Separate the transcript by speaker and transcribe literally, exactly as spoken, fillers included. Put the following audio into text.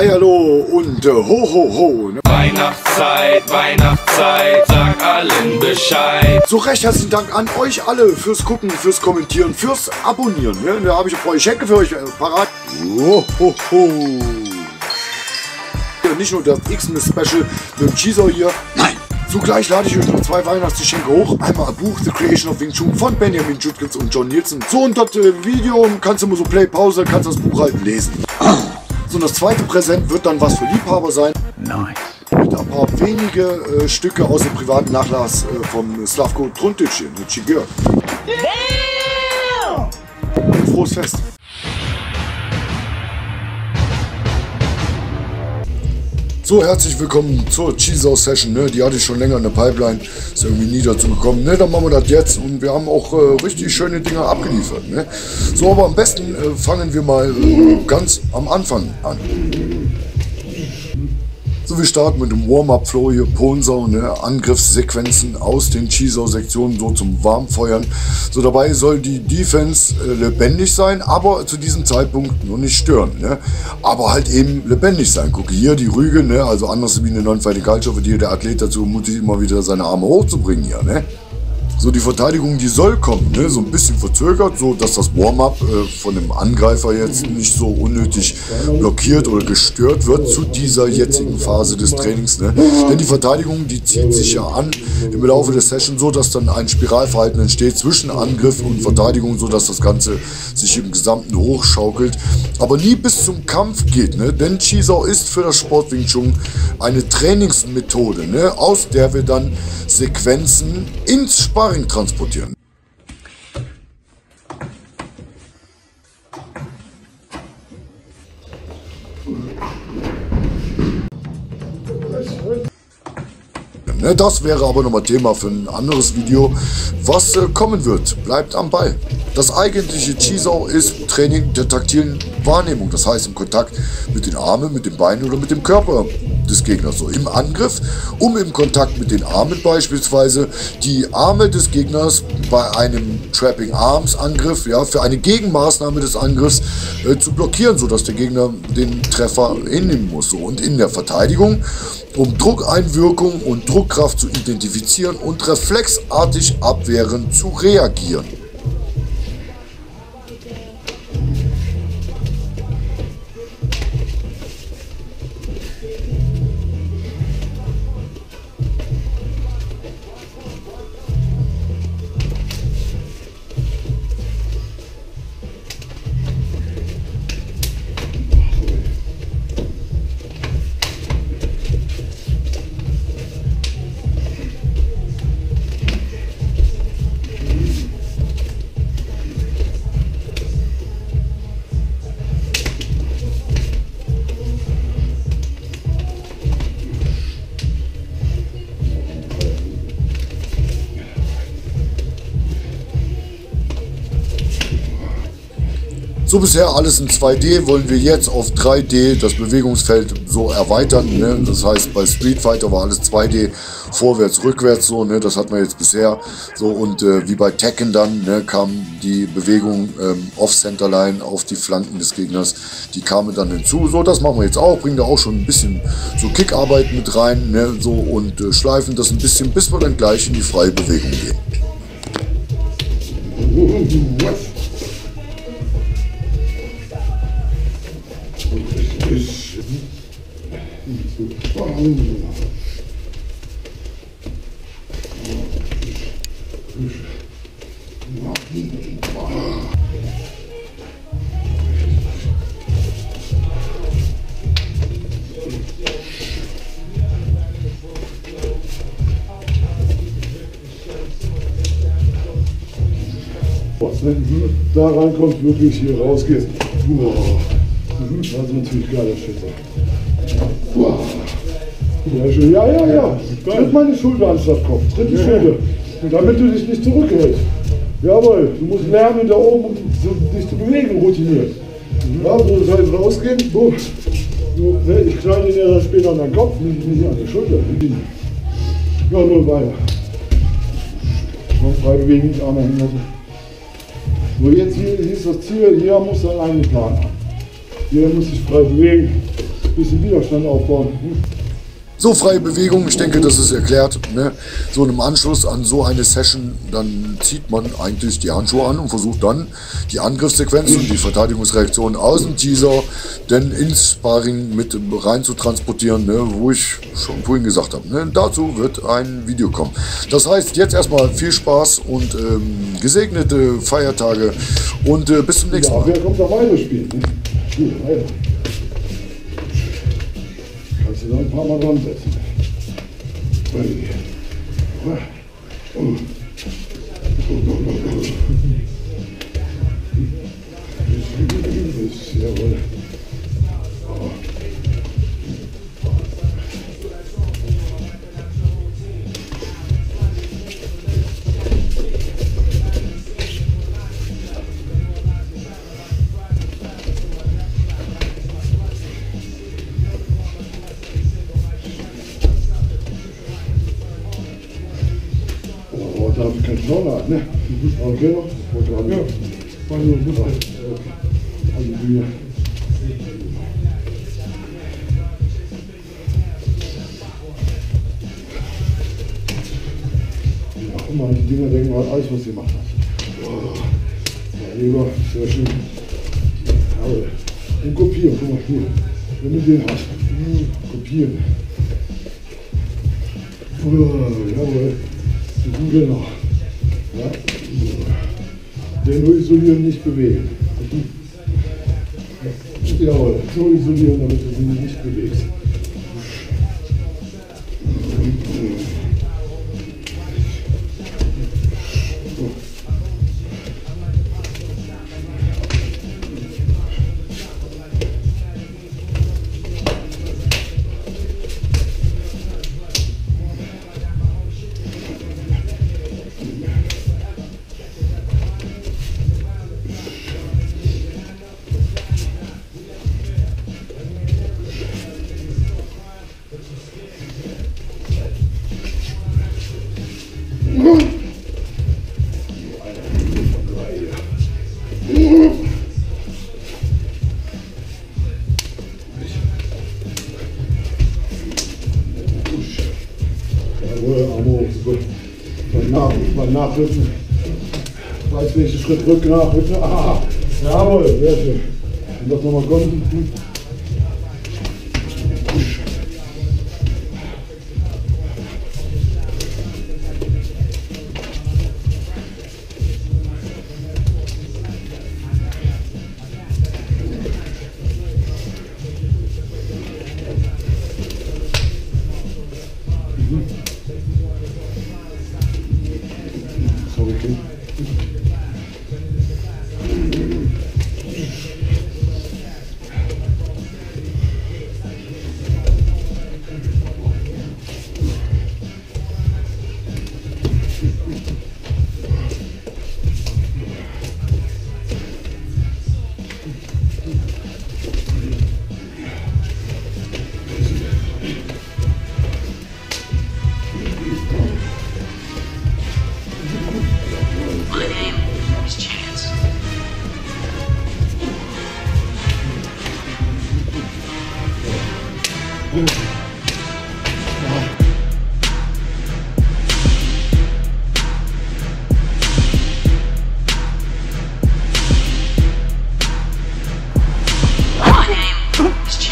Speaker 1: Hi, hallo und äh, ho, ho, ho. Ne?
Speaker 2: Weihnachtszeit, Weihnachtszeit, sag allen Bescheid.
Speaker 1: So, recht herzlichen Dank an euch alle fürs Gucken, fürs Kommentieren, fürs Abonnieren. Ne? Da habe ich ein paar Geschenke für euch äh, parat. Ho, ho, ho. Ja, nicht nur das X-Men-Special mit dem Cheezo hier. Nein. Zugleich lade ich euch noch zwei Weihnachtsgeschenke hoch. Einmal ein Buch, The Creation of Wing Chun von Benjamin Judkins und John Nielsen. So, und das äh, Video kannst du immer so Play, Pause, kannst das Buch halt lesen. So, und das zweite Präsent wird dann was für Liebhaber sein. Nice. Mit ein paar wenige äh, Stücke aus dem privaten Nachlass äh, vom Slavko Truntic hier, ne, Chigir. Und frohes Fest. So, herzlich willkommen zur Cheezo Session, ne? Die hatte ich schon länger in der Pipeline, ist irgendwie nie dazu gekommen, ne? Dann machen wir das jetzt und wir haben auch äh, richtig schöne Dinge abgeliefert, ne? So, aber am besten äh, fangen wir mal äh, ganz am Anfang an. So, wir starten mit dem Warm-Up-Flow hier, Ponsau, ne? Angriffssequenzen aus den Cheezo-Sektionen so zum Warmfeuern. So, dabei soll die Defense äh, lebendig sein, aber zu diesem Zeitpunkt nur nicht stören, ne? Aber halt eben lebendig sein. Gucke hier die Rüge, ne? Also anders wie eine Non-Fighting Culture, für die der Athlet dazu mutig immer wieder seine Arme hochzubringen hier, ne? So, die Verteidigung, die soll kommen, ne? So ein bisschen verzögert, so dass das Warm-up äh, von dem Angreifer jetzt nicht so unnötig blockiert oder gestört wird zu dieser jetzigen Phase des Trainings, ne? Denn die Verteidigung, die zieht sich ja an im Laufe der Session so, dass dann ein Spiralverhalten entsteht zwischen Angriff und Verteidigung, so dass das Ganze sich im Gesamten hochschaukelt, aber nie bis zum Kampf geht, ne? Denn Cheezo ist für das Sport Wing Chun eine Trainingsmethode, ne? Aus der wir dann Sequenzen ins Sparring transportieren. Das wäre aber nochmal Thema für ein anderes Video, was äh, kommen wird. Bleibt am Ball. Das eigentliche Cheezo ist Training der taktilen Wahrnehmung, das heißt im Kontakt mit den Armen, mit den Beinen oder mit dem Körper des Gegners. So im Angriff, um im Kontakt mit den Armen beispielsweise die Arme des Gegners bei einem Trapping Arms Angriff, ja, für eine Gegenmaßnahme des Angriffs äh, zu blockieren, sodass der Gegner den Treffer hinnehmen muss. So. Und in der Verteidigung, um Druckeinwirkung und Druckkraft zu identifizieren und reflexartig abwehrend zu reagieren. So bisher alles in zwei D, wollen wir jetzt auf drei D das Bewegungsfeld so erweitern, ne? Das heißt, bei Street Fighter war alles zwei D, vorwärts, rückwärts so, ne? Das hat man jetzt bisher so, und äh, wie bei Tekken dann, ne, kam die Bewegung ähm, off-Centerline auf die Flanken des Gegners, die kamen dann hinzu. So, das machen wir jetzt auch, bringen da auch schon ein bisschen so Kickarbeit mit rein, ne? So, und äh, schleifen das ein bisschen, bis wir dann gleich in die freie Bewegung gehen.
Speaker 3: Wenn du da reinkommst, wirklich hier rausgehst, boah, das ist natürlich geiler Shit. Boah. Ja, schön. Ja, ja, ja. Tritt meine Schulter anstatt Kopf. Tritt die Schulter. Damit du dich nicht zurückhältst. Jawohl, du musst lernen, da oben dich zu bewegen, routiniert. Ja, so das heißt rausgehen. Boah. Ich knall dir dann später an den Kopf, nicht, nicht an die Schulter. Ja, nur weiter. Noch frei bewegen, die Arme hängen lassen. So, jetzt hier, hier ist das Ziel, hier muss dann einen Plan haben. Hier muss sich frei bewegen. ein bisschen Widerstand aufbauen.
Speaker 1: So, freie Bewegung, ich denke, das ist erklärt. Ne? So im Anschluss an so eine Session, dann zieht man eigentlich die Handschuhe an und versucht dann die Angriffssequenz und die Verteidigungsreaktion aus dem Teaser dann ins Sparring mit rein zu transportieren, ne? Wo ich schon vorhin gesagt habe. Ne? Dazu wird ein Video kommen. Das heißt, jetzt erstmal viel Spaß und ähm, gesegnete Feiertage und äh, bis zum nächsten Mal.
Speaker 3: Ja, wer kommt da weiter spielen? Ne? Spiel weiter. Kannst du da ein paar Mal dran setzen. Jawohl. Da habe ich keinen Schauer, ne? Okay, noch? Ja, also, Halleluja. Ja, guck mal, die Dinger denken mal alles, was sie machen. Oh, ja, lieber, sehr schön. Jawohl. Und kopieren, guck mal hier. Wenn du den hast. Kopieren. Oh, jawohl. Genau. Ja. Den nur isolieren, nicht bewegen. Jawohl, so isolieren, damit du ihn nicht bewegst. Nach, mal nachrücken. Weiß welchen Schritt rück, nachrücken. Ah, jawohl, sehr schön. Und das nochmal konnten.
Speaker 4: My name is Chance.